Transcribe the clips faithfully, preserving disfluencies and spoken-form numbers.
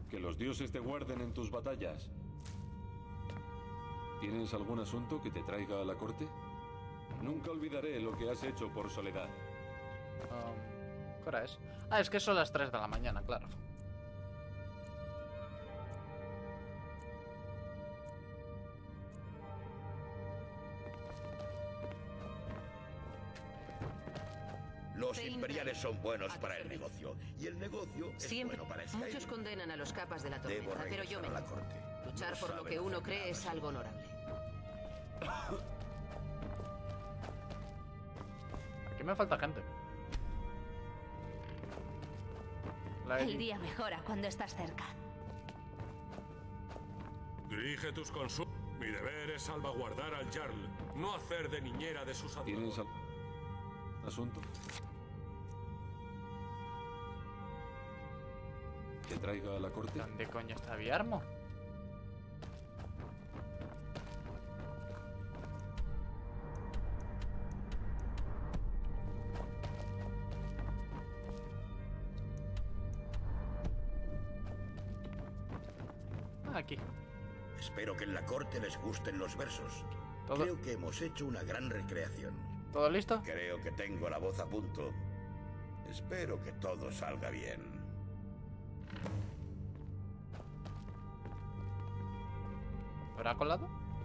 Que los dioses te guarden en tus batallas. ¿Tienes algún asunto que te traiga a la corte? Nunca olvidaré lo que has hecho por Soledad. Um, ¿Qué hora es? Ah, es que son las tres de la mañana, claro. Los imperiales son buenos para el negocio. Y el negocio es Siempre. bueno para Skyrim. Muchos condenan a los capas de la Debo tormenta, pero yo regresar me a la niego. corte. Luchar No por lo saben que uno hacer cree nada. es algo honorable. Aquí me falta gente. La El día mejora cuando estás cerca. Dirige tus consultas. Mi deber es salvaguardar al Jarl, no hacer de niñera de sus ¿Tienes adultos. algún asunto que traiga a la corte? ¿Dónde coño está Viarmo? Ah, aquí. Espero que en la corte les gusten los versos. Todo- Creo que hemos hecho una gran recreación. ¿Todo listo? Creo que tengo la voz a punto. Espero que todo salga bien. ¿Habrá colado?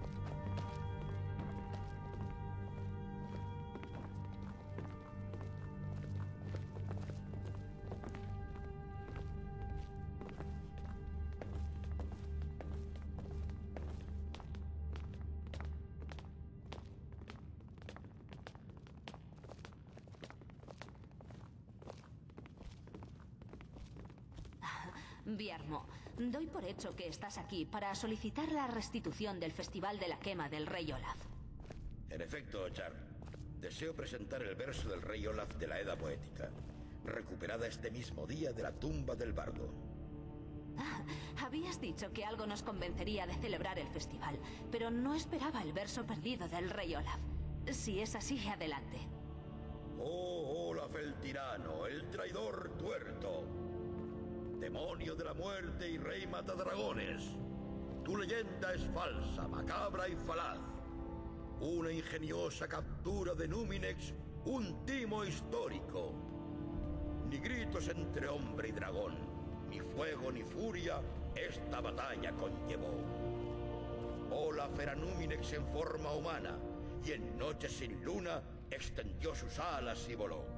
Viarmo, doy por hecho que estás aquí para solicitar la restitución del Festival de la Quema del Rey Olaf. En efecto, Jarl, deseo presentar el verso del rey Olaf de la Edda Poética, recuperada este mismo día de la tumba del bardo. Ah, habías dicho que algo nos convencería de celebrar el festival, pero no esperaba el verso perdido del Rey Olaf. Si es así, adelante. Oh, Olaf el tirano, el traidor tuerto. Demonio de la muerte y rey matadragones. Tu leyenda es falsa, macabra y falaz. Una ingeniosa captura de Núminex, un timo histórico. Ni gritos entre hombre y dragón, ni fuego ni furia, esta batalla conllevó. Olaf era Núminex en forma humana, y en noches sin luna extendió sus alas y voló.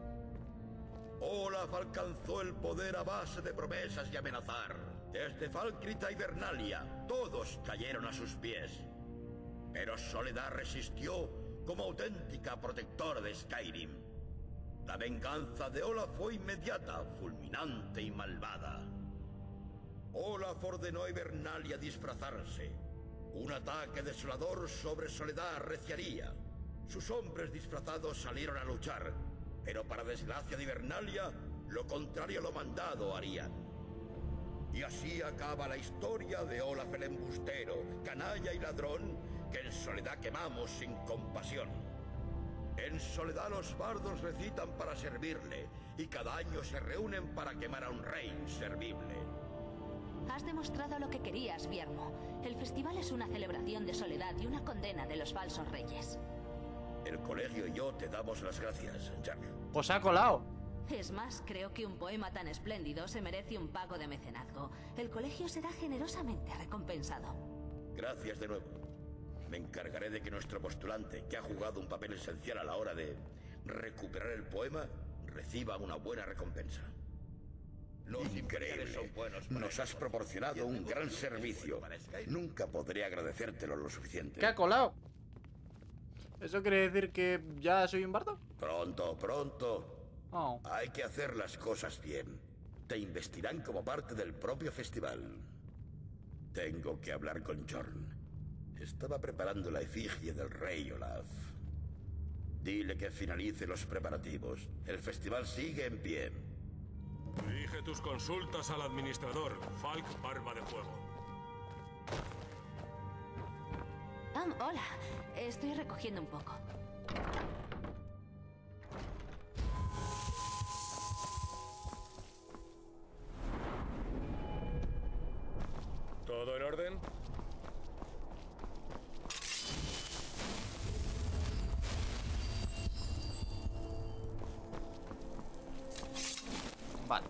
Olaf alcanzó el poder a base de promesas y amenazar. Desde Falkrita y Vernalia, todos cayeron a sus pies. Pero Soledad resistió como auténtica protectora de Skyrim. La venganza de Olaf fue inmediata, fulminante y malvada. Olaf ordenó a Hibernalia disfrazarse. Un ataque desolador sobre Soledad arreciaría. Sus hombres disfrazados salieron a luchar, pero para desgracia de Hibernalia, lo contrario a lo mandado harían. Y así acaba la historia de Olaf el embustero, canalla y ladrón, que en Soledad quemamos sin compasión. En Soledad los bardos recitan para servirle, y cada año se reúnen para quemar a un rey inservible. Has demostrado lo que querías, Viarmo. El festival es una celebración de Soledad y una condena de los falsos reyes. El colegio y yo te damos las gracias, Jarl. Pues ha colado. Es más, creo que un poema tan espléndido se merece un pago de mecenazgo. El colegio será generosamente recompensado. Gracias de nuevo. Me encargaré de que nuestro postulante, que ha jugado un papel esencial a la hora de recuperar el poema, reciba una buena recompensa. Los Increíble. Son buenos Nos has proporcionado un gran servicio. Nunca podré agradecértelo lo suficiente. ¿Qué ha colado? ¿Eso quiere decir que ya soy un bardo? Pronto, pronto. Oh. Hay que hacer las cosas bien. Te investirán como parte del propio festival. Tengo que hablar con Jorn. Estaba preparando la efigie del rey Olaf. Dile que finalice los preparativos. El festival sigue en pie. Dirige tus consultas al administrador, Falk Barba de Fuego. Ah, hola. Estoy recogiendo un poco. ¿Todo en orden? Vale.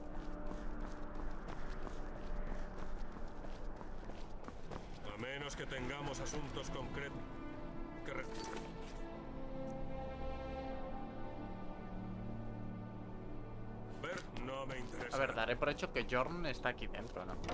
A menos que tengamos asuntos concretos que re- ver, no me interesa. A ver, daré por hecho que Jorn está aquí dentro, ¿no?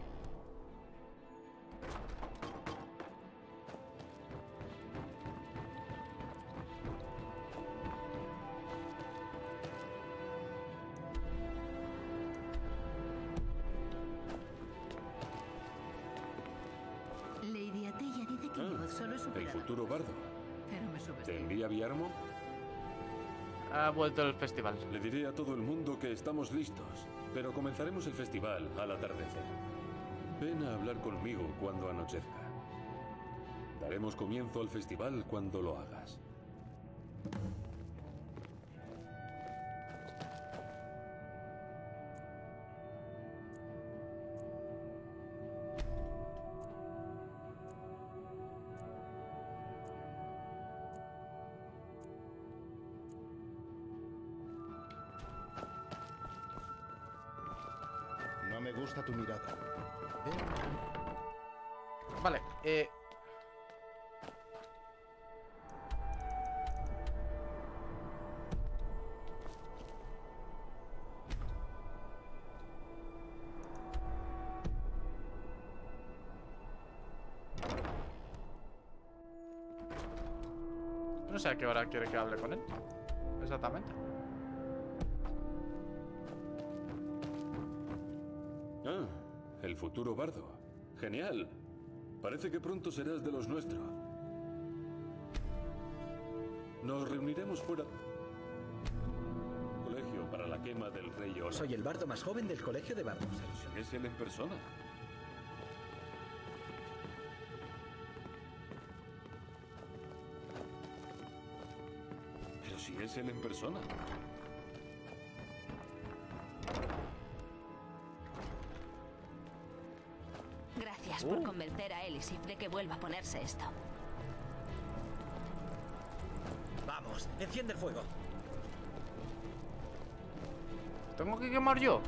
Lady Atella dice que yo solo he El superado. futuro bardo. Pero me ¿Te subestima. envía Viarmo? Ha vuelto el festival. Le diré a todo el mundo que estamos listos, pero comenzaremos el festival al atardecer. Ven a hablar conmigo cuando anochezca. Daremos comienzo al festival cuando lo hagas. No me gusta tu mirada. Vale, eh... no sé a qué hora quiere que hable con él. Exactamente. Ah, el futuro bardo. Genial. Parece que pronto serás de los nuestros. Nos reuniremos fuera del colegio para la quema del rey Olaf. Soy el bardo más joven del colegio de bardos. ¿Es él en persona? Pero si es él en persona. Gracias por convencer a Elisif de que vuelva a ponerse esto. Vamos, enciende el fuego. ¿Tengo que quemar yo?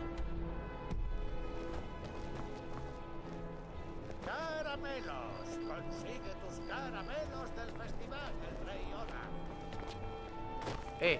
¡Caramelos! Consigue tus caramelos del festival del Rey Olaf. Eh.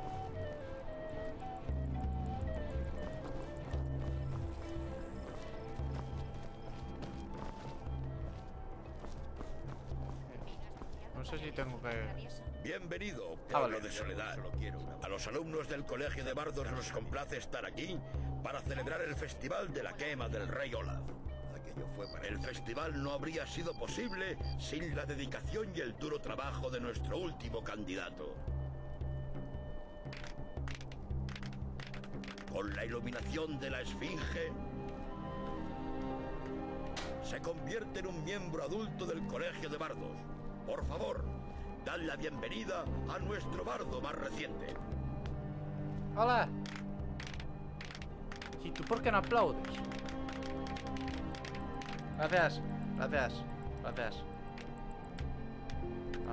No sé si tengo que... Bienvenido, Ah, pueblo vale. de Soledad. A los alumnos del Colegio de Bardos nos complace estar aquí para celebrar el festival de la quema del Rey Olaf. El festival no habría sido posible sin la dedicación y el duro trabajo de nuestro último candidato. Con la iluminación de la Esfinge, se convierte en un miembro adulto del Colegio de Bardos. Por favor, dad la bienvenida a nuestro bardo más reciente. ¡Hola! ¿Y tú por qué no aplaudes? Gracias, gracias, gracias. Ah,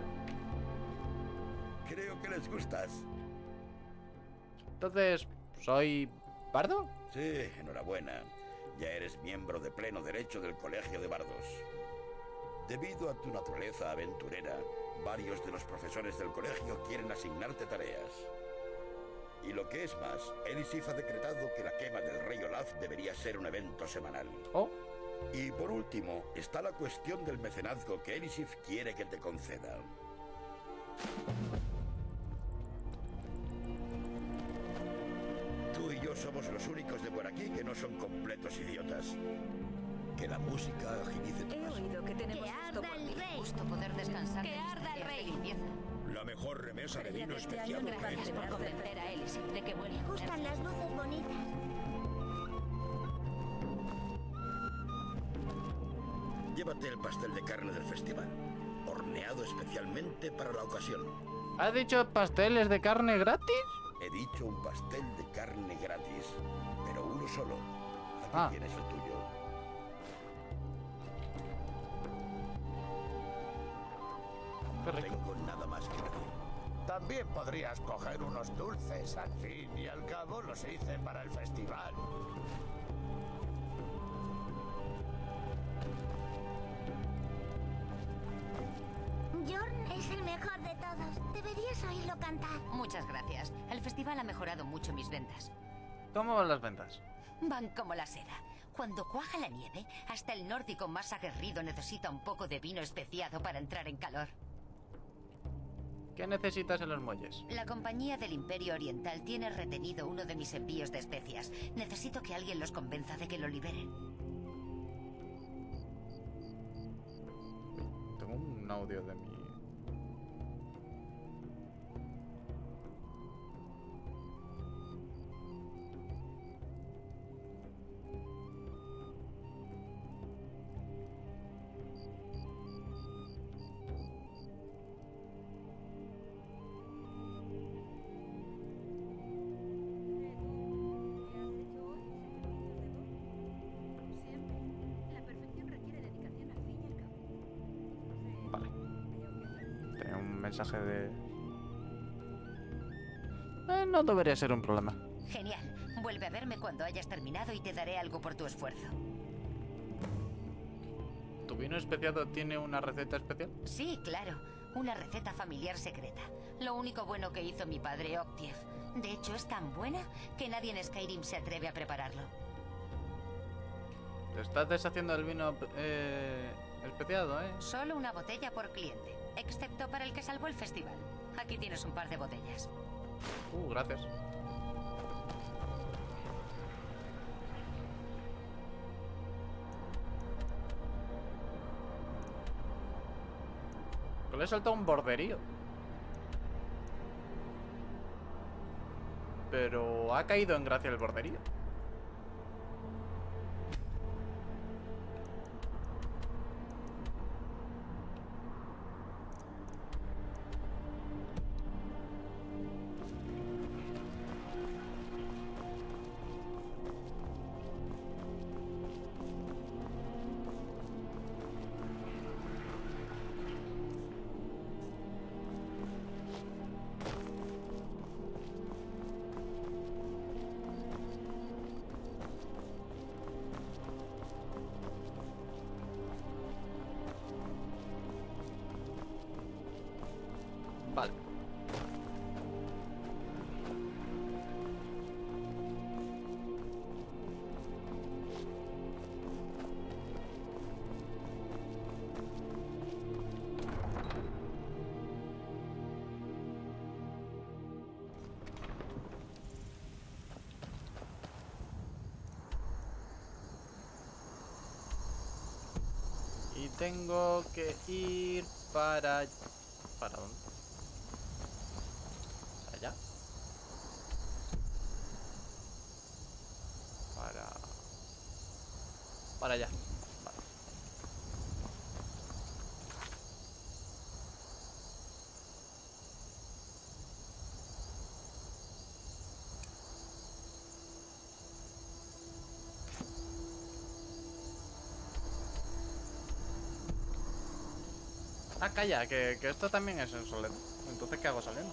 Creo que les gustas. entonces, ¿soy bardo? Sí, enhorabuena. Ya eres miembro de pleno derecho del Colegio de Bardos. Debido a tu naturaleza aventurera, varios de los profesores del colegio quieren asignarte tareas. Y lo que es más, Elisif ha decretado que la quema del Rey Olaf debería ser un evento semanal. Oh, Y por último, está la cuestión del mecenazgo que Elisif quiere que te conceda. Tú y yo somos los únicos de por aquí que no son completos idiotas. Que la música agilice tu He paso. oído que tenemos ¡Que justo arda por el ti. rey! Justo poder descansar. ¡Que de mis arda el tareas de rey! limpieza. La mejor remesa de vino Este especial año que Gracias he por hecho. convencer a Elisif de que vuelva a Me gustan ponerse. las luces bonitas. Llévate el pastel de carne del festival, horneado especialmente para la ocasión. ¿has dicho pasteles de carne gratis? He dicho un pastel de carne gratis, pero uno solo. Aquí Ah. tienes el tuyo. No tengo nada más que decir. También podrías coger unos dulces. Al fin y al cabo los hice para el festival. Jorn es el mejor de todos. Deberías oírlo cantar. Muchas gracias. El festival ha mejorado mucho mis ventas. ¿Cómo van las ventas? Van como la seda. Cuando cuaja la nieve, hasta el nórdico más aguerrido necesita un poco de vino especiado para entrar en calor. ¿Qué necesitas en los muelles? La compañía del Imperio Oriental tiene retenido uno de mis envíos de especias. Necesito que alguien los convenza de que lo liberen. Tengo un audio de mi... mensaje de... Eh, no debería ser un problema. Genial. Vuelve a verme cuando hayas terminado y te daré algo por tu esfuerzo. ¿Tu vino especiado tiene una receta especial? Sí, claro. Una receta familiar secreta. Lo único bueno que hizo mi padre, Octiev. De hecho, es tan buena que nadie en Skyrim se atreve a prepararlo. Te estás deshaciendo del vino eh, especiado, ¿eh? Solo una botella por cliente. Excepto para el que salvó el festival. Aquí tienes un par de botellas. Uh, gracias. Le he saltado un borderío. Pero ha caído en gracia el borderío. Vale. Y tengo que ir para... ¿Para dónde? ¿Allá? Para... Para allá. Vale. Ah, calla, que, que esto también es en Soledad. Entonces, ¿qué hago saliendo?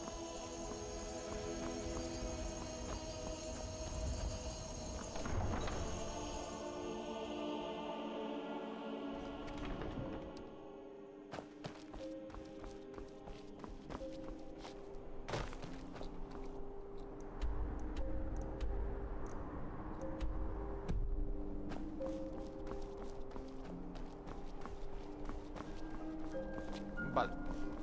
Vale.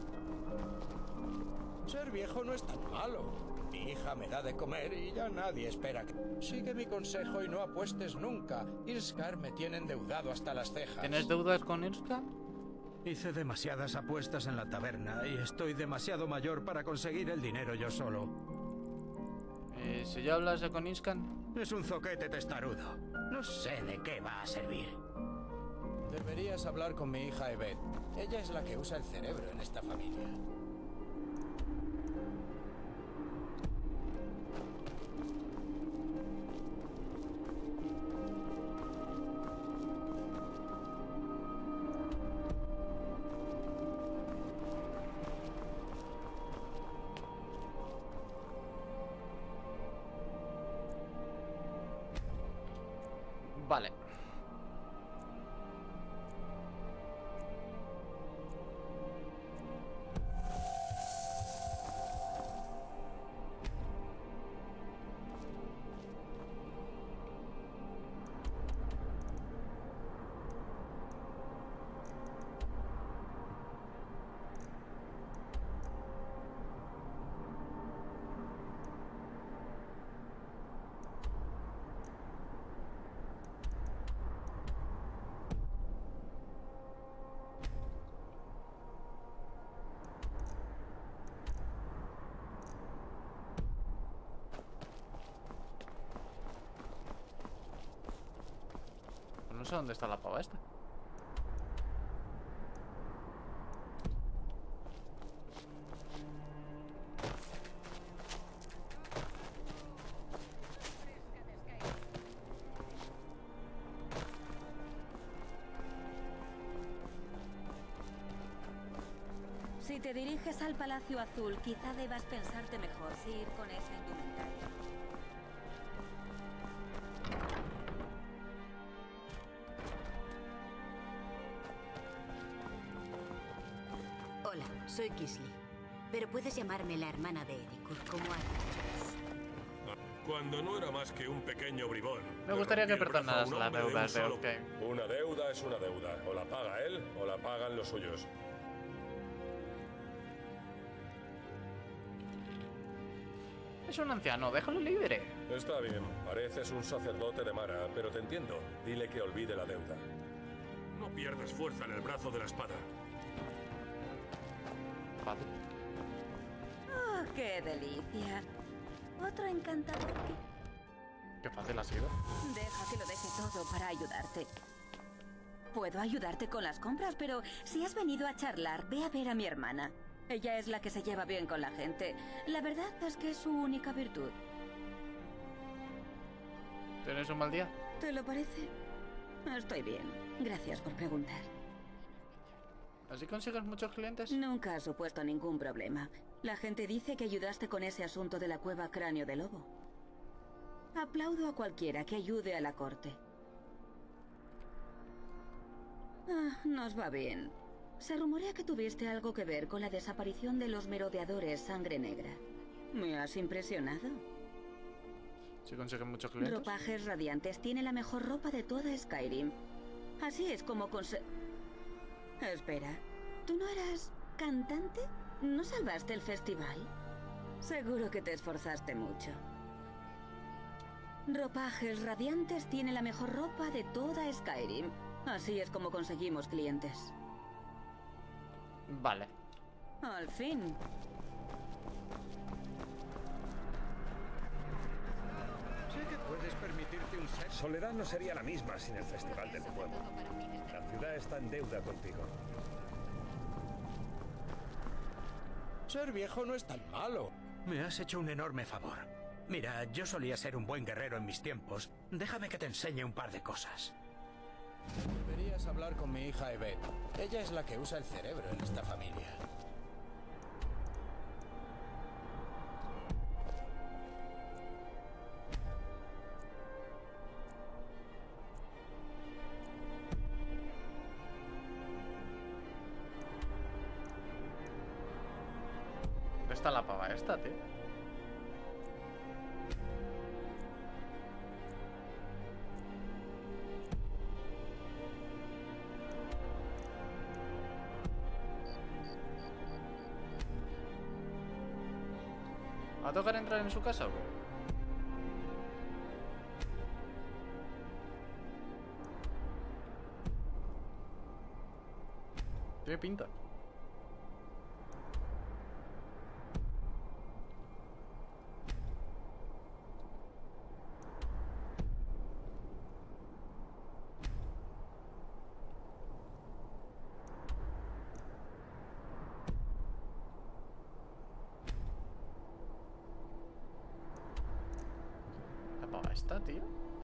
Ser viejo no es tan malo. Mi hija me da de comer y ya nadie espera que... Sigue mi consejo y no apuestes nunca. Irskar me tiene endeudado hasta las cejas. ¿Tienes deudas con Irska? Hice demasiadas apuestas en la taberna y estoy demasiado mayor para conseguir el dinero yo solo. ¿Y si yo hablase con Iskan? Es un zoquete testarudo. No sé de qué va a servir. Deberías hablar con mi hija Evet. Ella es la que usa el cerebro en esta familia. Vale. No sé dónde está la pava esta. Si te diriges al Palacio Azul, quizá debas pensarte mejor si ir con esa indumentaria. Hola, soy Kisley. Pero puedes llamarme la hermana de Ericur, como antes. Cuando no era más que un pequeño bribón. Me gustaría que le rompí el brazo a perdonaras un las hombre de un deudas de solo- Octave. Una deuda es una deuda. O la paga él o la pagan los suyos. Es un anciano, déjalo libre. Está bien, pareces un sacerdote de Mara, pero te entiendo. Dile que olvide la deuda. No pierdas fuerza en el brazo de la espada. Fácil. ¡Oh, qué delicia! Otro encantador que... Qué fácil ha sido. Deja que lo deje todo para ayudarte. Puedo ayudarte con las compras, pero si has venido a charlar, ve a ver a mi hermana. Ella es la que se lleva bien con la gente. La verdad es que es su única virtud. ¿Tienes un mal día? ¿Te lo parece? Estoy bien. Gracias por preguntar. ¿Así consigues muchos clientes? Nunca ha supuesto ningún problema. La gente dice que ayudaste con ese asunto de la cueva Cráneo de Lobo. Aplaudo a cualquiera que ayude a la corte. Ah, nos va bien. Se rumorea que tuviste algo que ver con la desaparición de los merodeadores Sangre Negra. ¿Me has impresionado? ¿Sí consigues muchos clientes? Ropajes Radiantes tiene la mejor ropa de toda Skyrim. Así es como conse... Espera, ¿tú no eras cantante? ¿No salvaste el festival? Seguro que te esforzaste mucho. Ropajes Radiantes tiene la mejor ropa de toda Skyrim. Así es como conseguimos clientes. Vale. Al fin. Sé que puedes permitirte un sexo. Soledad no sería la misma sin el Festival del Fuego. La ciudad está en deuda contigo. Ser viejo no es tan malo. Me has hecho un enorme favor. Mira, yo solía ser un buen guerrero en mis tiempos. Déjame que te enseñe un par de cosas. Deberías hablar con mi hija Yvette. Ella es la que usa el cerebro en esta familia. ¿Dónde está la pava esta, tío? ¿Va a tocar entrar en su casa o qué? Tiene pinta. ¿La pava está, tío?